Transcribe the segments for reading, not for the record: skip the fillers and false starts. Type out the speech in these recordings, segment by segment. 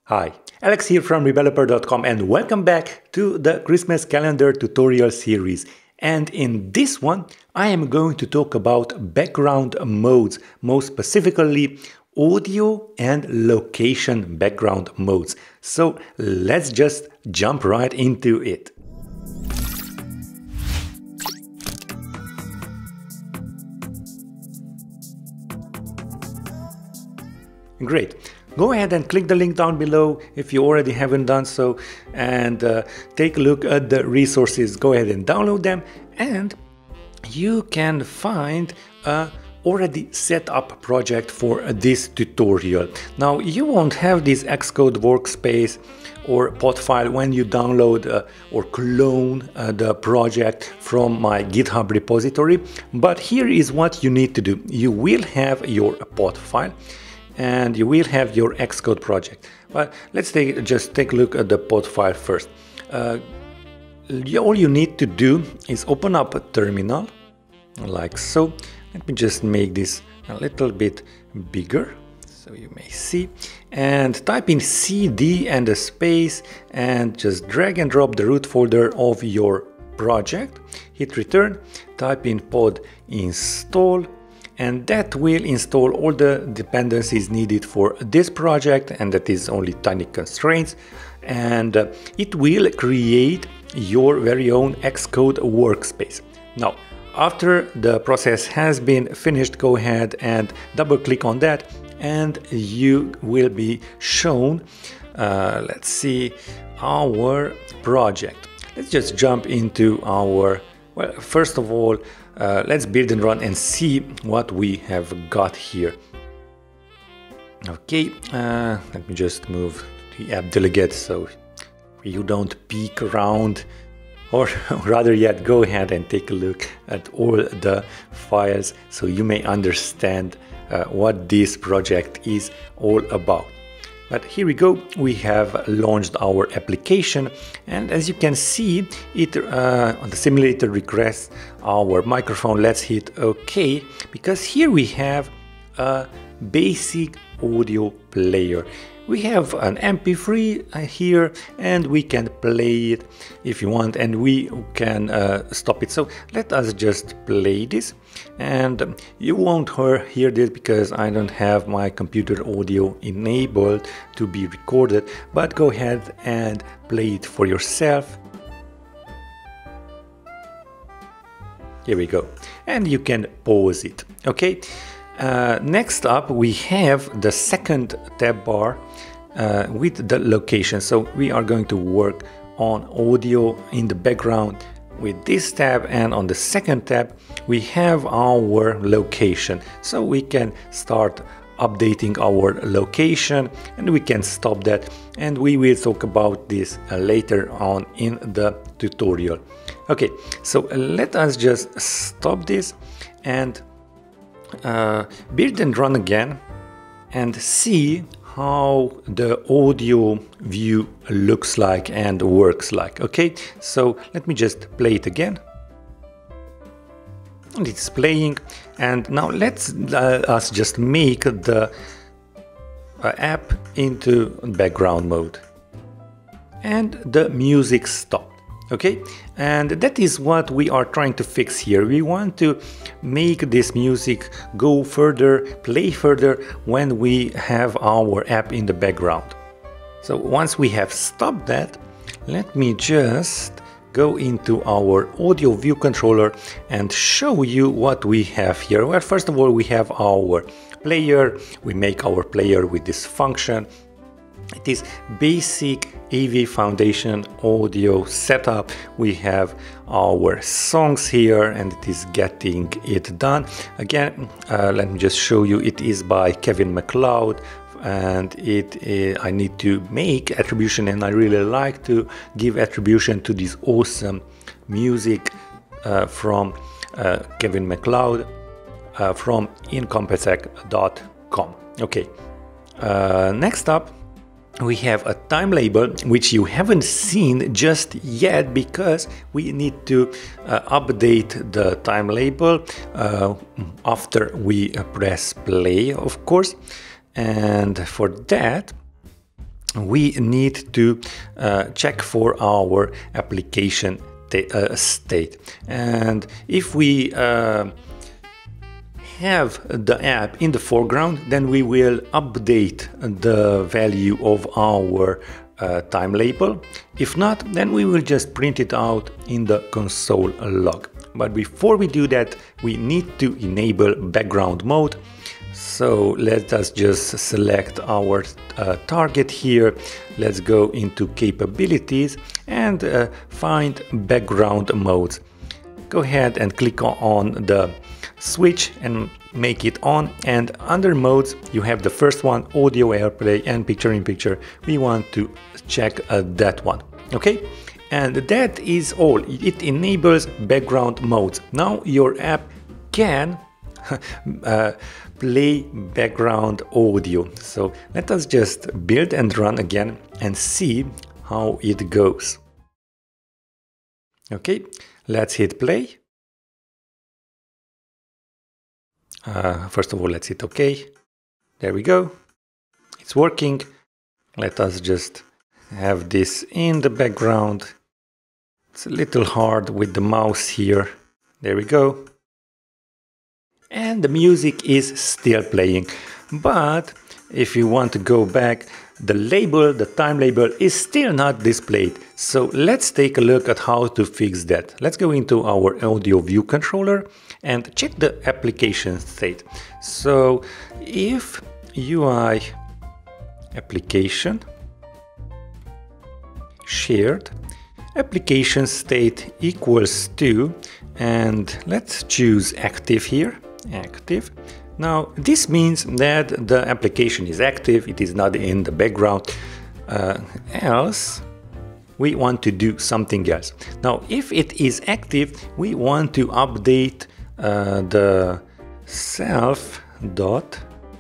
Hi, Alex here from Rebeloper.com and welcome back to the Christmas calendar tutorial series. And in this one, I am going to talk about background modes, most specifically audio and location background modes. So let's just jump right into it. Great. Go ahead and click the link down below if you already haven't done so, and take a look at the resources. Go ahead and download them, and you can find a already set up project for this tutorial. Now, you won't have this Xcode workspace or pod file when you download or clone the project from my GitHub repository, but here is what you need to do. You will have your pod file and you will have your Xcode project. But let's just take a look at the pod file first. All you need to do is open up a terminal, like so. Let me just make this a little bit bigger, so you may see. And type in cd and a space, and just drag and drop the root folder of your project. Hit return, type in pod install, and that will install all the dependencies needed for this project, and that is only tiny constraints, and it will create your very own Xcode workspace. Now, after the process has been finished, go ahead and double click on that and you will be shown, let's see, our project. Let's just jump into our, well, first of all, let's build and run and see what we have got here. Okay, let me just move the app delegate so you don't peek around, or rather yet, go ahead and take a look at all the files so you may understand what this project is all about. But here we go, we have launched our application, and as you can see, it on the simulator requests our microphone. Let's hit OK, because here we have a basic audio player. We have an MP3 here, and we can play it if you want, and we can stop it. So let us just play this, and you won't hear this because I don't have my computer audio enabled to be recorded, but go ahead and play it for yourself. Here we go, and you can pause it. Okay. Next up, we have the second tab bar with the location. So we are going to work on audio in the background with this tab, and on the second tab we have our location. So we can start updating our location, and we can stop that, and we will talk about this later on in the tutorial. Okay, so let us just stop this and build and run again and see how the audio view looks like and works like. Okay, so let me just play it again, and it's playing. And now let's us just make the app into background mode, and the music stopped. Okay, and that is what we are trying to fix here. We want to make this music go further, play further when we have our app in the background. So once we have stopped that, let me just go into our audio view controller and show you what we have here. Well, first of all, we have our player. We make our player with this function. It is basic AV Foundation audio setup. We have our songs here, and it is getting it done. Again, let me just show you. It is by Kevin MacLeod, and I need to make attribution, and I really like to give attribution to this awesome music from Kevin MacLeod from incompetech.com. Okay, next up, we have a time label which you haven't seen just yet because we need to update the time label after we press play, of course. And for that, we need to check for our application state. And if we have the app in the foreground, then we will update the value of our time label. If not, then we will just print it out in the console log. But before we do that, we need to enable background mode. So let us just select our target here. Let's go into capabilities and find background modes. Go ahead and click on the switch and make it on, and under modes you have the first one, audio, airplay and picture in picture. We want to check that one. Okay, and that is all. It enables background modes. Now your app can play background audio. So let us just build and run again and see how it goes. Okay, let's hit play. First of all, let's hit OK. There we go. It's working. Let us just have this in the background. It's a little hard with the mouse here. There we go. And the music is still playing. But if you want to go back, the label, the time label, is still not displayed. So let's take a look at how to fix that. Let's go into our audio view controller and check the application state. So if UI application shared application state equals to, and let's choose active here, active. Now this means that the application is active, it is not in the background, else we want to do something else. Now if it is active, we want to update the self dot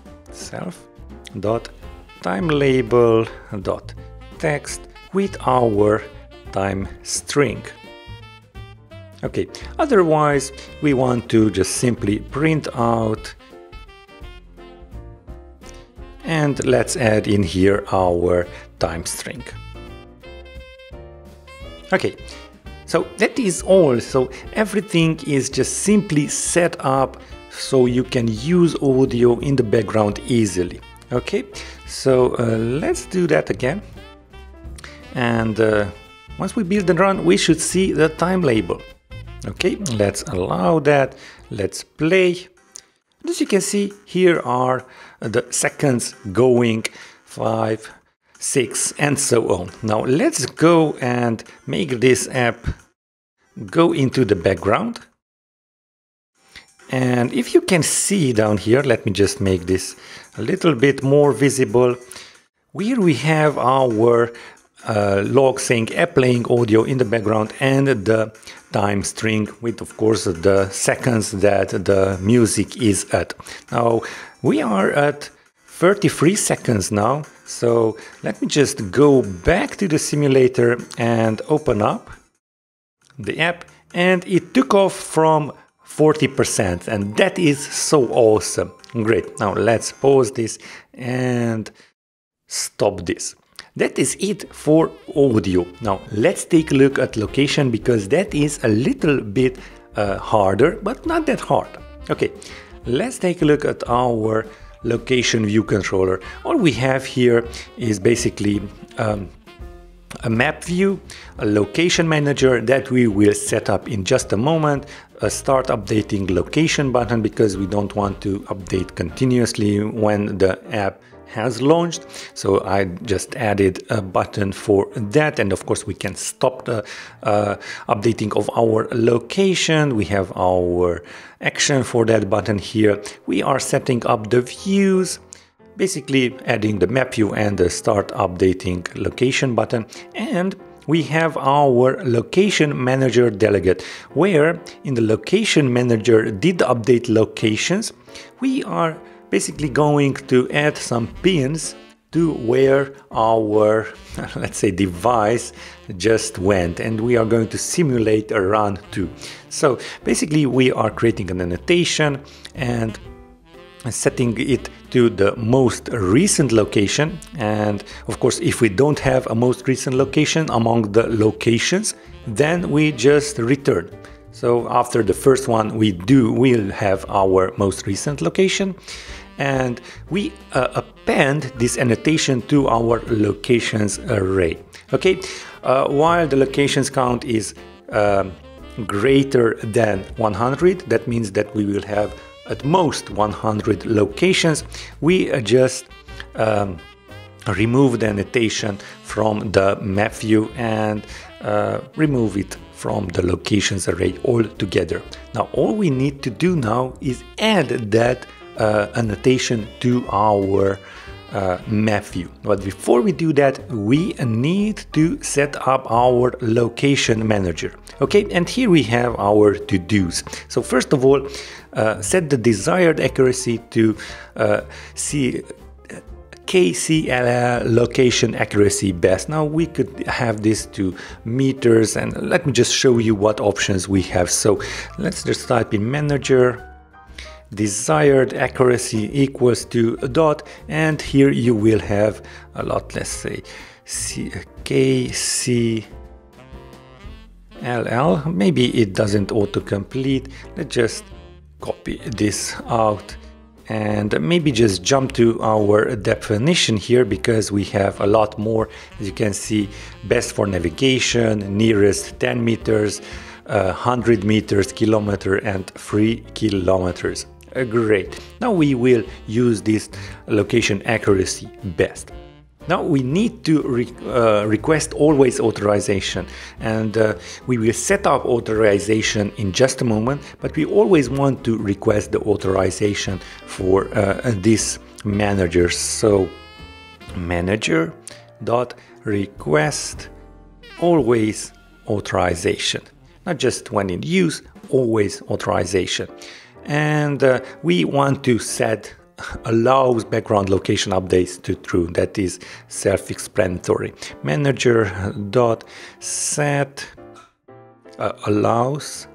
time label dot text with our time string. Okay, otherwise we want to just simply print out, and let's add in here our time string. Okay, so that is all. So everything is just simply set up so you can use audio in the background easily. Okay, so let's do that again. And once we build and run, we should see the time label. Okay, let's allow that. Let's play. As you can see, here are the seconds going, 5, 6, and so on. Now let's go and make this app go into the background. And if you can see down here, let me just make this a little bit more visible. Here we have our log saying app playing audio in the background and the time string with, of course, the seconds that the music is at. Now we are at 33 seconds now, so let me just go back to the simulator and open up the app, and it took off from 40%, and that is so awesome. Great. Now let's pause this and stop this. That is it for audio. Now let's take a look at location, because that is a little bit harder, but not that hard. Okay, let's take a look at our location view controller. All we have here is basically a map view, a location manager that we will set up in just a moment, a start updating location button because we don't want to update continuously when the app has launched. So I just added a button for that, and of course we can stop the updating of our location. We have our action for that button here. We are setting up the views, basically adding the map view and the start updating location button, and we have our location manager delegate, where in the location manager did update locations, we are basically going to add some pins to where our, let's say, device just went, and we are going to simulate a run too. So basically we are creating an annotation, and setting it to the most recent location. And of course, if we don't have a most recent location among the locations, then we just return. So after the first one, we'll have our most recent location, and we append this annotation to our locations array. Okay, while the locations count is greater than 100, that means that we will have at most 100 locations. We just remove the annotation from the map view and remove it from the locations array altogether. Now all we need to do now is add that annotation to our map view. But before we do that, we need to set up our location manager. Okay, and here we have our to-dos. So first of all, set the desired accuracy to KCLL location accuracy best. Now we could have this to meters, and let me just show you what options we have. So let's just type in manager desired accuracy equals to a dot, and here you will have a lot. Let's say KCLL. Maybe it doesn't autocomplete. Let's just copy this out and maybe just jump to our definition here, because we have a lot more. As you can see, best for navigation, nearest 10 meters, 100 meters, kilometer, and 3 kilometers. Great. Now we will use this location accuracy best. Now we need to request always authorization, and we will set up authorization in just a moment, but we always want to request the authorization for this manager. So manager.request always authorization, not just when in use, always authorization. And we want to set allows background location updates to true. That is self-explanatory. Manager.set allows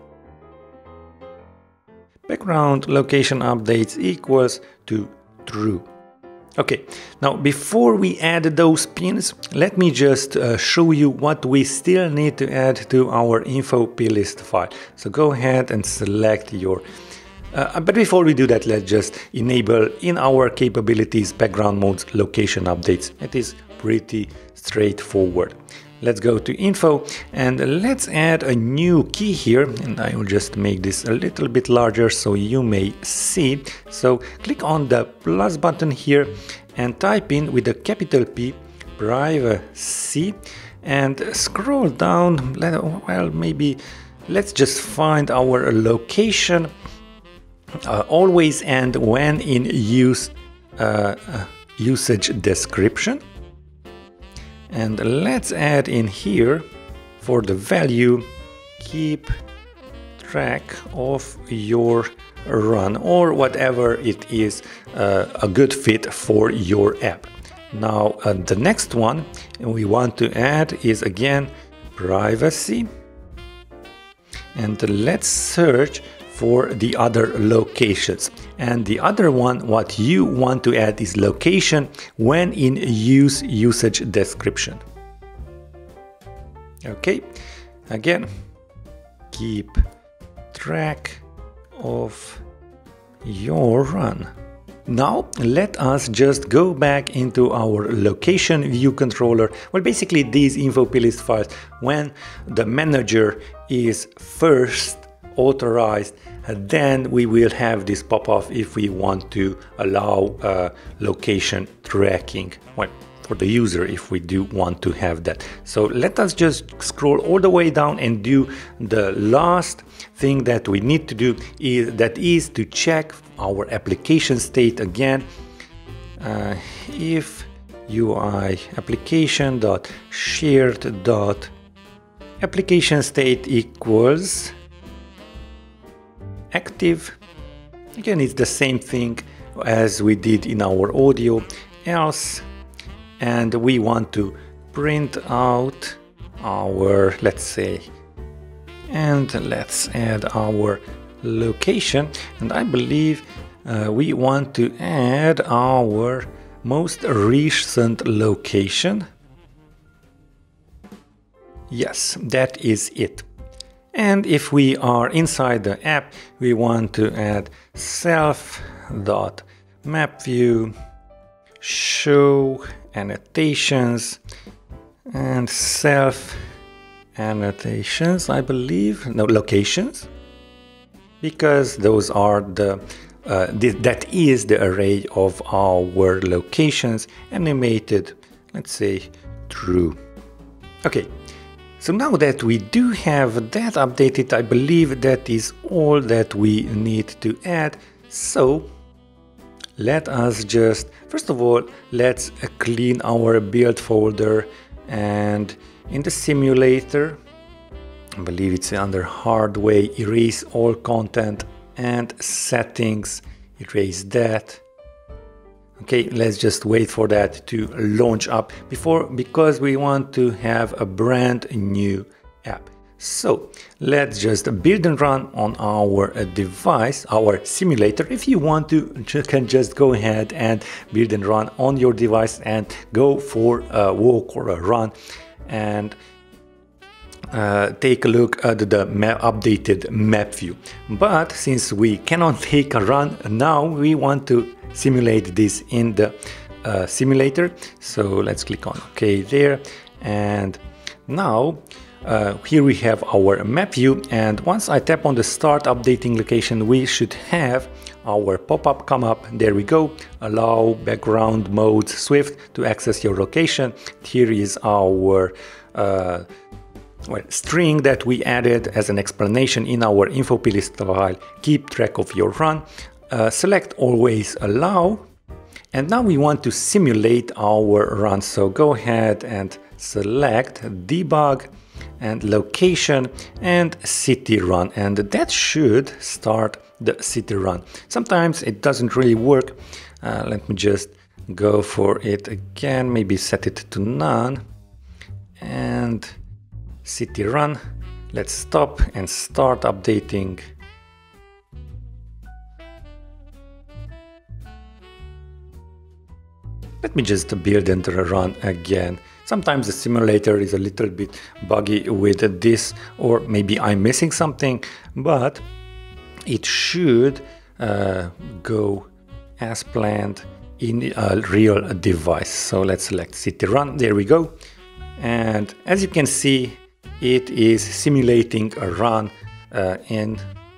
background location updates equals to true. Okay, now before we add those pins, let me just show you what we still need to add to our info plist file. So go ahead and select your but before we do that, let's just enable in our capabilities background modes location updates. It is pretty straightforward. Let's go to info and let's add a new key here, and I will just make this a little bit larger so you may see. So click on the plus button here and type in with a capital P privacy and scroll down. Well, maybe let's just find our location. Always and when in use usage description, and let's add in here for the value keep track of your run, or whatever it is a good fit for your app. Now the next one we want to add is again privacy, and let's search for the other locations. And the other one, what you want to add is location when in use usage description. Okay, again, keep track of your run. Now let us just go back into our location view controller. Well, basically these info plist files, when the manager is first authorized, then we will have this pop-up if we want to allow location tracking, well, for the user, if we do want to have that. So let us just scroll all the way down and do the last thing that we need to do, is to check our application state again. If UI application.shared.application state equals active. Again, it's the same thing as we did in our audio, else, and we want to print out our, let's say, and let's add our location, and I believe we want to add our most recent location. Yes, that is it. And if we are inside the app, we want to add self.mapView, show annotations, and self annotations, I believe, no, locations, because those are that is the array of our locations, animated, let's say true. Okay. So now that we do have that updated, I believe that is all that we need to add. So let us just, first of all, let's clean our build folder, and in the simulator, I believe it's under hardware, erase all content and settings, erase that. Okay, let's just wait for that to launch up because we want to have a brand new app. So let's just build and run on our device, our simulator. If you want to, you can just go ahead and build and run on your device and go for a walk or a run and take a look at the updated map view. But since we cannot take a run now, we want to simulate this in the simulator. So let's click on OK there. And now here we have our map view. And once I tap on the start updating location, we should have our pop-up come up. There we go. Allow background mode Swift to access your location. Here is our string that we added as an explanation in our info plist file. Keep track of your run. Select always allow, and now we want to simulate our run. So go ahead and select debug and location and city run, and that should start the city run. Sometimes it doesn't really work. Let me just go for it again, maybe set it to none and city run. Let's stop and start updating. Let me just build and run again. Sometimes the simulator is a little bit buggy with this, or maybe I'm missing something, but it should go as planned in a real device. So let's select city run. There we go. And as you can see, it is simulating a run in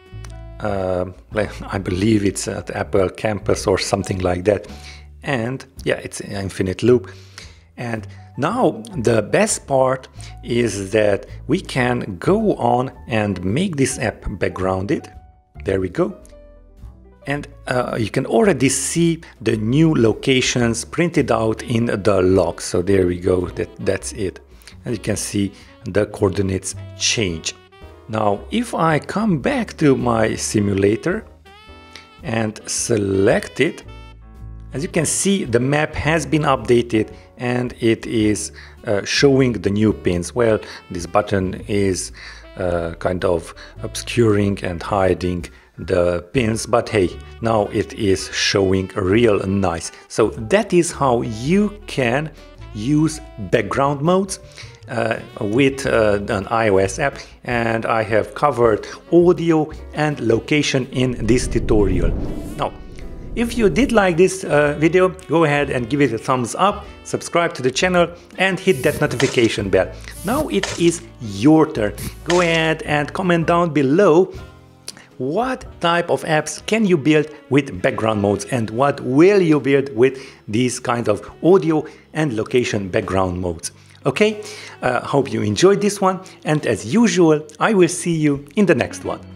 I believe it's at Apple campus or something like that. And yeah, it's an infinite loop. And now the best part is that we can go on and make this app backgrounded. There we go. And you can already see the new locations printed out in the log. So there we go, that's it. And you can see the coordinates change. Now, if I come back to my simulator and select it, as you can see, the map has been updated and it is showing the new pins. Well, this button is kind of obscuring and hiding the pins, but hey, now it is showing real nice. So that is how you can use background modes with an iOS app, and I have covered audio and location in this tutorial. Now, if you did like this video, go ahead and give it a thumbs up, subscribe to the channel and hit that notification bell. Now it is your turn. Go ahead and comment down below what type of apps can you build with background modes and what will you build with these kind of audio and location background modes. Okay, hope you enjoyed this one, and as usual, I will see you in the next one.